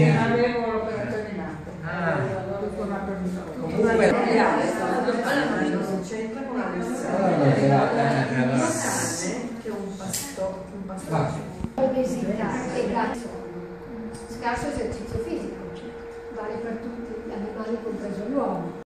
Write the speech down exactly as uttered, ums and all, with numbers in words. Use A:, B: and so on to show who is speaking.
A: non avevo l'operazione in atto.
B: Ah.
A: Ho tornato di nuovo.
B: Comunque
A: non c'entra con la
B: allora serata, eh, allora.
A: che un pasto, un pasto.
B: Ah.
C: Obesità e grasso, scarso esercizio fisico, vale per tutti gli animali compreso l'uomo.